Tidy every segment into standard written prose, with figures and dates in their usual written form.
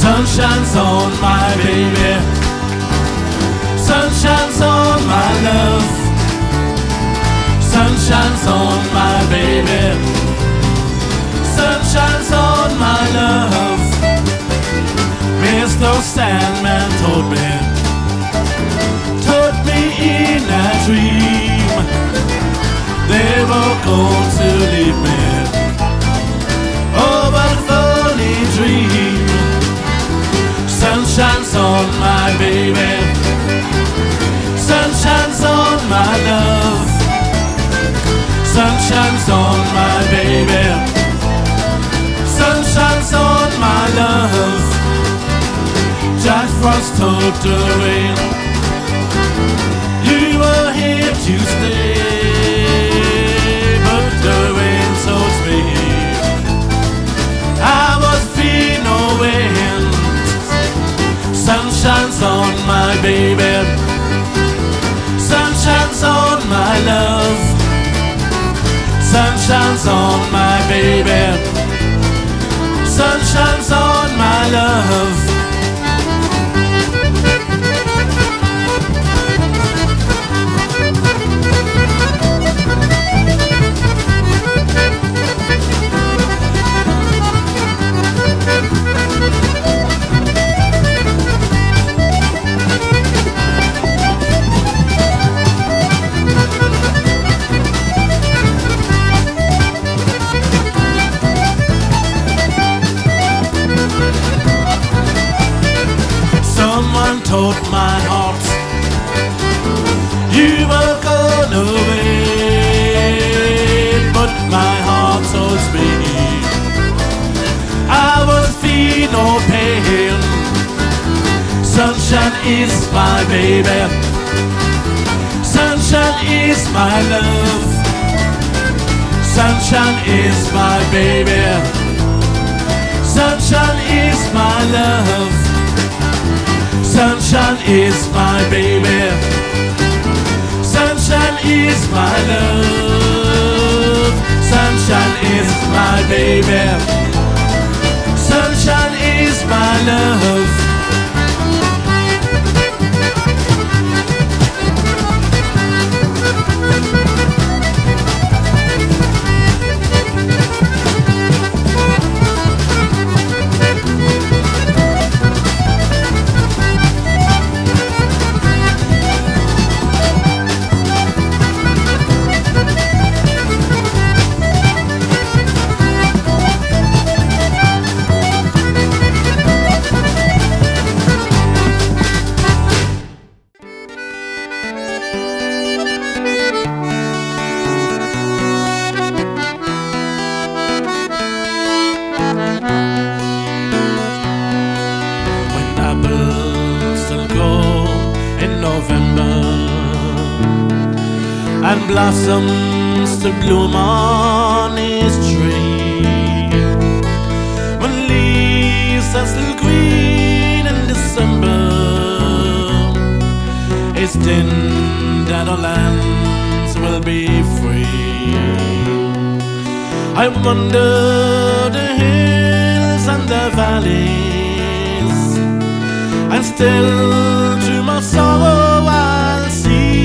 Sun shines on my baby. Sun shines on my love. Sun shines on my baby. Sun shines on my love. Mr. Sandman told me in a dream they were going to leave me. Oh, but funny dream. Sun shines on my baby. Sun shines on my love. Sun shines on my baby. Sun shines on my love. Jack Frost told the rain, you were here to stay, but the rain told me I was feeling no wind. Sun shines on my baby. Sun shines on my love. Sun shines on my baby. Sun shines on my love. Someone told my heart you were gone away, but my heart told me I was feeling no pain. Sunshine is my baby. Sunshine is my love. Sunshine is my baby. Sunshine is my love. Sunshine is my baby. Sunshine is my love. Sunshine is my baby. Sunshine is my love. And blossoms to bloom on his tree, when leaves are still green in December, it's then that our lands will be free. I wander the hills and the valleys, and still to my sorrow I'll see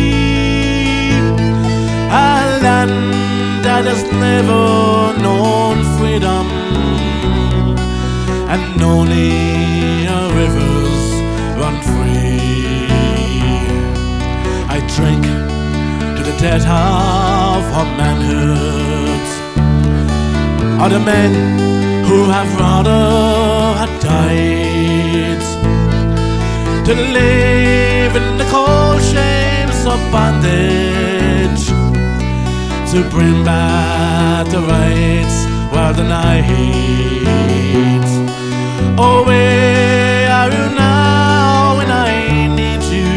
a land that has never known freedom, and only our rivers run free. I drink to the death of our manhood, are the men who have rather had died to live in the cold shames of bondage, to bring back the rights while denied. Oh, where are you now when I need you?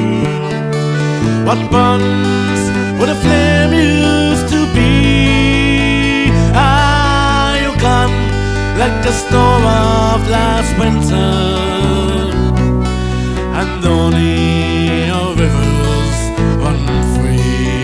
What bonds where the flame used to be? Are you gone like the snow of last winter? And only our rivers run free.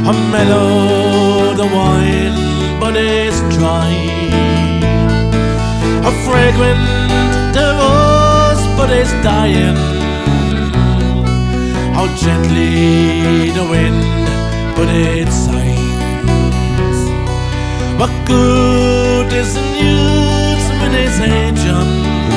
A mellow the wine, but it's dry. A fragrant the rose, but it's dying. How gently the wind, but it sighs. What good is the news when it's aging?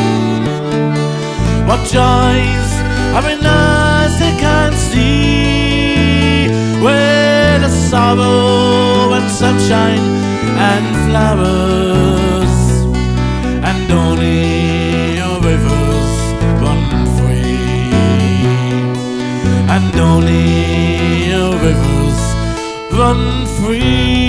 What joys are in eyes they can't see, where the sorrow and sunshine and flowers, and only your rivers run free, and only your rivers run free.